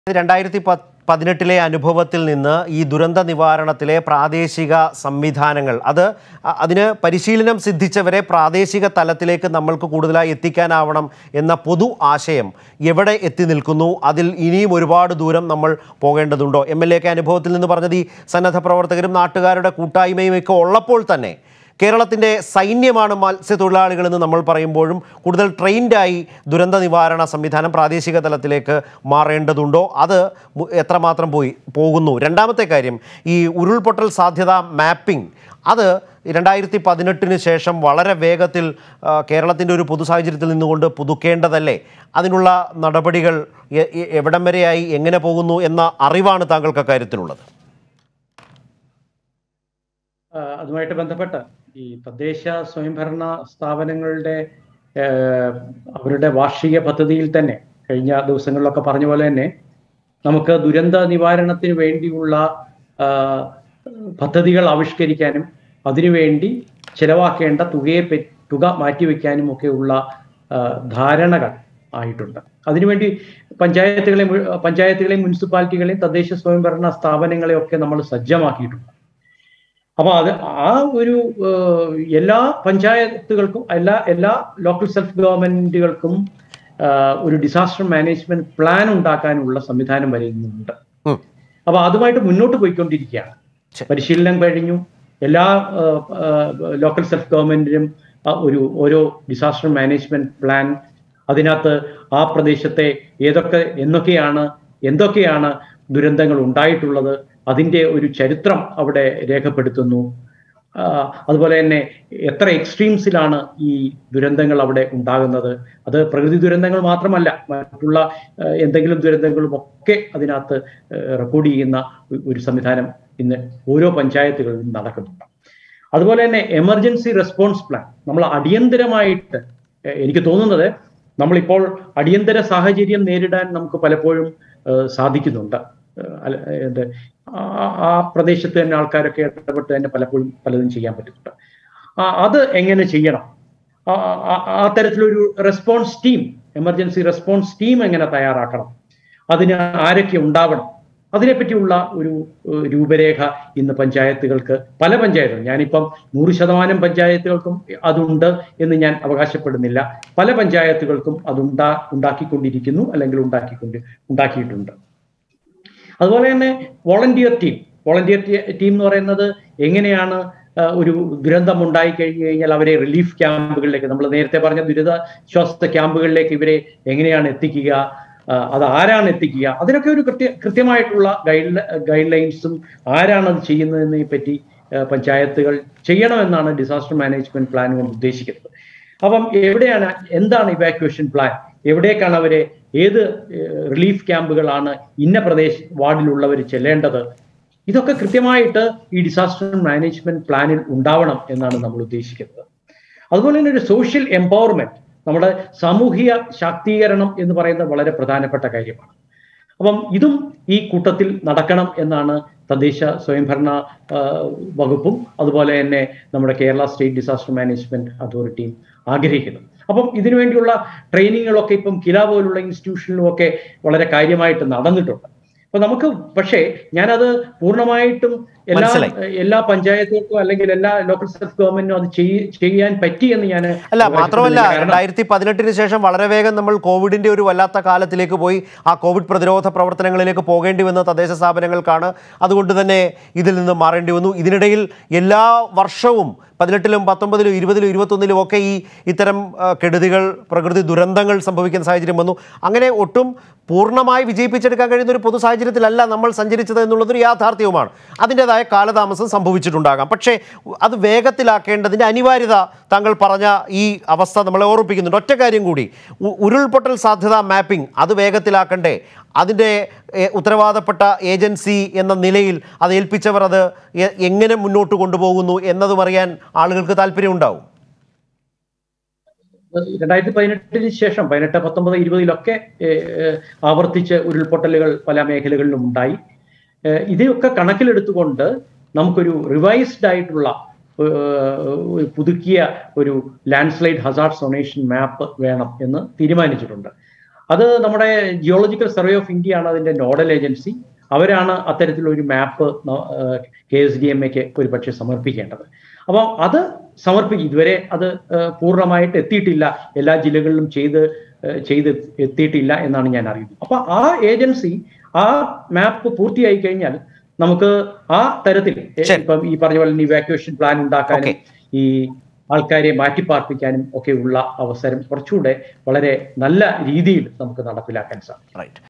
2018 അനുഭവത്തിൽ നിന്ന് ഈ ദുരന്ത നിവാരണത്തിലെ പ്രാദേശിക സംവിധാനങ്ങൾ അതിന് പരിശീലനം സിദ്ധിച്ചവരെ പ്രാദേശിക തലത്തിലേക്ക് നമ്മൾക്ക് കൂടുതലായി എത്തിക്കാനാവണം എന്ന പൊതു ആശയം എവിടെ എത്തി നിൽക്കുന്നു? അതിൽ ഇനിയും ഒരുപാട് ദൂരം നമ്മൾ പോകേണ്ടതുണ്ടോ? MLA ഒക്കെ അനുഭവത്തിൽ നിന്ന് പറഞ്ഞത് ഈ സന്നദ്ധ പ്രവർത്തകരും നാട്ടുകാരുടെ കൂട്ടായ്മയും ഒക്കെ ഉള്ളപ്പോൾ തന്നെ കേരളത്തിൻ്റെ സൈന്യമാണ് മത്സ്യത്തൊഴിലാളികളെന്ന് നമ്മൾ പറയുമ്പോഴും കൂടുതൽ ട്രെയിൻഡായി ദുരന്ത നിവാരണ സംവിധാനം പ്രാദേശിക തലത്തിലേക്ക് മാറേണ്ടതുണ്ടോ? അത് എത്രമാത്രം പോകുന്നു? രണ്ടാമത്തെ കാര്യം, ഈ ഉരുൾപൊട്ടൽ സാധ്യത മാപ്പിംഗ് അത് 2018 ശേഷം വളരെ വേഗത്തിൽ കേരളത്തിൻ്റെ ഒരു പൊതു സാഹചര്യത്തിൽ നിന്നുകൊണ്ട് പുതുക്കേണ്ടതല്ലേ? അതിനുള്ള നടപടികൾ എവിടം വരെയായി, എങ്ങനെ പോകുന്നു എന്ന അറിവാണ് താങ്കൾക്ക് അക്കാര്യത്തിലുള്ളത്? അതുമായിട്ട് ബന്ധപ്പെട്ട് ഈ തദ്ദേശ സ്വയംഭരണ സ്ഥാപനങ്ങളുടെ അവരുടെ വാർഷിക പദ്ധതിയിൽ തന്നെ കഴിഞ്ഞ ദിവസങ്ങളിലൊക്കെ പറഞ്ഞ പോലെ തന്നെ നമുക്ക് ദുരന്ത നിവാരണത്തിന് വേണ്ടിയുള്ള പദ്ധതികൾ ആവിഷ്കരിക്കാനും അതിനുവേണ്ടി ചെലവാക്കേണ്ട തുക മാറ്റിവെക്കാനും ഒക്കെയുള്ള ധാരണകൾ ആയിട്ടുണ്ട്. അതിനുവേണ്ടി പഞ്ചായത്തുകളെയും മുനിസിപ്പാലിറ്റികളെയും തദ്ദേശ സ്വയംഭരണ സ്ഥാപനങ്ങളെയൊക്കെ നമ്മൾ സജ്ജമാക്കിയിട്ടുണ്ട്. അപ്പോൾ ആ ഒരു എല്ലാ പഞ്ചായത്തുകൾക്കും എല്ലാ ലോക്കൽ സെൽഫ് ഗവൺമെന്റുകൾക്കും ഒരു ഡിസാസ്റ്റർ മാനേജ്മെന്റ് പ്ലാൻ ഉണ്ടാക്കാനുള്ള സംവിധാനം വരുന്നുണ്ട്. അപ്പൊ അതുമായിട്ട് മുന്നോട്ട് പോയിക്കൊണ്ടിരിക്കുകയാണ്. പരിശീലനം കഴിഞ്ഞു. എല്ലാ ലോക്കൽ സെൽഫ് ഗവൺമെന്റിനും ഓരോ ഡിസാസ്റ്റർ മാനേജ്മെന്റ് പ്ലാൻ, അതിനകത്ത് ആ പ്രദേശത്തെ എന്തൊക്കെയാണ് ദുരന്തങ്ങൾ ഉണ്ടായിട്ടുള്ളത്, അതിൻ്റെ ഒരു ചരിത്രം അവിടെ രേഖപ്പെടുത്തുന്നു. അതുപോലെ തന്നെ എത്ര എക്സ്ട്രീംസിലാണ് ഈ ദുരന്തങ്ങൾ അവിടെ ഉണ്ടാകുന്നത്. അത് പ്രകൃതി ദുരന്തങ്ങൾ മാത്രമല്ല, മറ്റുള്ള എന്തെങ്കിലും ദുരന്തങ്ങളും ഒക്കെ അതിനകത്ത് റെക്കോർഡ് ചെയ്യുന്ന ഒരു സംവിധാനം ഇന്ന് ഓരോ പഞ്ചായത്തുകളിലും നടക്കുന്നുണ്ട്. അതുപോലെ തന്നെ എമർജൻസി റെസ്പോൺസ് പ്ലാൻ നമ്മൾ അടിയന്തരമായിട്ട്, എനിക്ക് തോന്നുന്നത് നമ്മളിപ്പോൾ അടിയന്തര സാഹചര്യം നേരിടാൻ നമുക്ക് പലപ്പോഴും സാധിക്കുന്നുണ്ട്. ആ പ്രദേശത്ത് തന്നെ ആൾക്കാരൊക്കെ ഇടപെട്ട് തന്നെ പലതും ചെയ്യാൻ പറ്റുന്നുണ്ട്. അത് എങ്ങനെ ചെയ്യണം, ആ തരത്തിലൊരു response team, emergency response team എങ്ങനെ തയ്യാറാക്കണം, അതിന് ആരൊക്കെ ഉണ്ടാവണം, അതിനെപ്പറ്റിയുള്ള ഒരു രൂപരേഖ ഇന്ന് പല പഞ്ചായത്തുകളും, ഞാനിപ്പം 100% പഞ്ചായത്തുകൾക്കും അതുണ്ട് എന്ന് ഞാൻ അവകാശപ്പെടുന്നില്ല, പല പഞ്ചായത്തുകൾക്കും അത് ഉണ്ടാക്കിക്കൊണ്ടിരിക്കുന്നു അല്ലെങ്കിൽ ഉണ്ടാക്കിയിട്ടുണ്ട്. അതുപോലെ തന്നെ വോളണ്ടിയർ ടീം എന്ന് പറയുന്നത് എങ്ങനെയാണ് ഒരു ദുരന്തം ഉണ്ടായി കഴിഞ്ഞു കഴിഞ്ഞാൽ അവരെ റിലീഫ് ക്യാമ്പുകളിലേക്ക്, നമ്മൾ നേരത്തെ പറഞ്ഞ ദുരിതാശ്വാസ ക്യാമ്പുകളിലേക്ക് ഇവരെ എങ്ങനെയാണ് എത്തിക്കുക, അത് ആരാണ് എത്തിക്കുക, അതിനൊക്കെ ഒരു കൃത്യമായിട്ടുള്ള ഗൈഡ് ലൈൻസും ആരാണ് അത് ചെയ്യുന്നതിനെ പറ്റി പഞ്ചായത്തുകൾ ചെയ്യണമെന്നാണ് ഡിസാസ്റ്റർ മാനേജ്മെന്റ് പ്ലാൻ കൊണ്ട് ഉദ്ദേശിക്കുന്നത്. അപ്പം എന്താണ് ഇവാക്യുവേഷൻ പ്ലാൻ, എവിടേക്കാണ് അവരെ, ഏത് റിലീഫ് ക്യാമ്പുകളാണ് ഇന്ന വാർഡിലുള്ളവർ ചെല്ലേണ്ടത്, ഇതൊക്കെ കൃത്യമായിട്ട് ഈ ഡിസാസ്റ്റർ മാനേജ്മെന്റ് പ്ലാനിൽ ഉണ്ടാവണം എന്നാണ് നമ്മൾ ഉദ്ദേശിക്കുന്നത്. അതുപോലെ തന്നെ ഒരു സോഷ്യൽ എംപവർമെന്റ്, നമ്മുടെ സാമൂഹിക ശാക്തീകരണം എന്ന് പറയുന്നത് വളരെ പ്രധാനപ്പെട്ട കാര്യമാണ്. അപ്പം ഇതും ഈ കൂട്ടത്തിൽ നടക്കണം എന്നാണ് തദ്ദേശ സ്വയംഭരണ വകുപ്പും അതുപോലെ തന്നെ നമ്മുടെ കേരള സ്റ്റേറ്റ് ഡിസാസ്റ്റർ മാനേജ്മെന്റ് അതോറിറ്റിയും ആഗ്രഹിക്കുന്നത്. അപ്പം ഇതിനുവേണ്ടിയുള്ള ട്രെയിനിങ്ങുകളൊക്കെ ഇപ്പം കില പോലുള്ള ഇൻസ്റ്റിറ്റ്യൂഷനിലും ഒക്കെ വളരെ കാര്യമായിട്ട് നടന്നിട്ടുണ്ട്. അപ്പൊ നമുക്ക്, പക്ഷേ ഞാനത് പൂർണ്ണമായിട്ടും എല്ലാ പഞ്ചായത്തുകൾക്കും അല്ലെങ്കിൽ എല്ലാ ലോക്കൽ സെൽഫ് ഗവൺമെന്റിനും അത് ചെയ്യാൻ പറ്റിയെന്ന് ഞാൻ മാത്രമല്ല 2018 ശേഷം വളരെ വേഗം നമ്മൾ കോവിഡിന്റെ ഒരു വല്ലാത്ത കാലത്തിലേക്ക് പോയി. ആ കോവിഡ് പ്രതിരോധ പ്രവർത്തനങ്ങളിലേക്ക് പോകേണ്ടി വന്ന തദ്ദേശ സ്ഥാപനങ്ങൾക്കാണ്. അതുകൊണ്ട് തന്നെ ഇതിൽ നിന്ന് മാറേണ്ടി വന്നു. ഇതിനിടയിൽ എല്ലാ വർഷവും 18-ലും 19-ലും 20-ലും 21-ലും ഒക്കെ ഇത്തരം കെടുതികൾ, പ്രകൃതി ദുരന്തങ്ങൾ സംഭവിക്കുന്ന സാഹചര്യം വന്നു. അങ്ങനെ ഒട്ടും പൂർണ്ണമായി വിജയിപ്പിച്ചെടുക്കാൻ കഴിയുന്ന ഒരു പൊതു സാഹചര്യത്തിലല്ല നമ്മൾ സഞ്ചരിച്ചത് എന്നുള്ളതൊരു യാഥാർത്ഥ്യവുമാണ്. അതിൻ്റെതായ കാലതാമസം സംഭവിച്ചിട്ടുണ്ടാകാം. പക്ഷേ അത് വേഗത്തിലാക്കേണ്ടതിൻ്റെ അനിവാര്യത താങ്കൾ പറഞ്ഞ ഈ അവസ്ഥ നമ്മളെ ഓർമ്മിപ്പിക്കുന്നുണ്ട്. ഒറ്റ കാര്യം കൂടി, ഉരുൾപൊട്ടൽ സാധ്യതാ മാപ്പിംഗ് അത് വേഗത്തിലാക്കണ്ടേ? അതിൻ്റെ ഉത്തരവാദപ്പെട്ട ഏജൻസി എന്ന നിലയിൽ അത് ഏൽപ്പിച്ചവർ അത് എങ്ങനെ മുന്നോട്ട് കൊണ്ടുപോകുന്നു എന്നതും അറിയാൻ ആളുകൾക്ക് താല്പര്യമുണ്ടാവും. 2018 ശേഷം 18, 19, 20-ലൊക്കെ ആവർത്തിച്ച് ഉരുൾപൊട്ടലുകൾ പല മേഖലകളിലും ഉണ്ടായി. ഇതൊക്കെ കണക്കിലെടുത്തുകൊണ്ട് നമുക്കൊരു റിവൈസ്ഡ് ആയിട്ടുള്ള പുതുക്കിയ ഒരു ലാൻഡ്സ്ലൈഡ് ഹസാർഡ് സോണേഷൻ മാപ്പ് വേണം എന്ന് തീരുമാനിച്ചിട്ടുണ്ട്. അത് നമ്മുടെ ജിയോളജിക്കൽ സർവേ ഓഫ് ഇന്ത്യ ആണ് അതിന്റെ നോഡൽ ഏജൻസി. അവരാണ് അത്തരത്തിലൊരു മാപ്പ് KSDMA ഒരു പക്ഷേ സമർപ്പിക്കേണ്ടത്. അപ്പം അത് ഇതുവരെ അത് പൂർണ്ണമായിട്ട് എത്തിയിട്ടില്ല, എല്ലാ ജില്ലകളിലും ചെയ്ത് എത്തിയിട്ടില്ല എന്നാണ് ഞാൻ അറിയുന്നത്. അപ്പൊ ആ ഏജൻസി ആ മാപ്പ് പൂർത്തിയായി കഴിഞ്ഞാൽ നമുക്ക് ആ തരത്തിൽ ഇപ്പം ഈ പറഞ്ഞ പോലെ ഇവാക്യുവേഷൻ പ്ലാൻ ഉണ്ടാക്കാനും ഈ ആൾക്കാരെ മാറ്റിപ്പാർപ്പിക്കാനും ഒക്കെ ഉള്ള അവസരം കുറച്ചുകൂടെ വളരെ നല്ല രീതിയിൽ നമുക്ക് നടപ്പിലാക്കാൻ സാധിക്കും.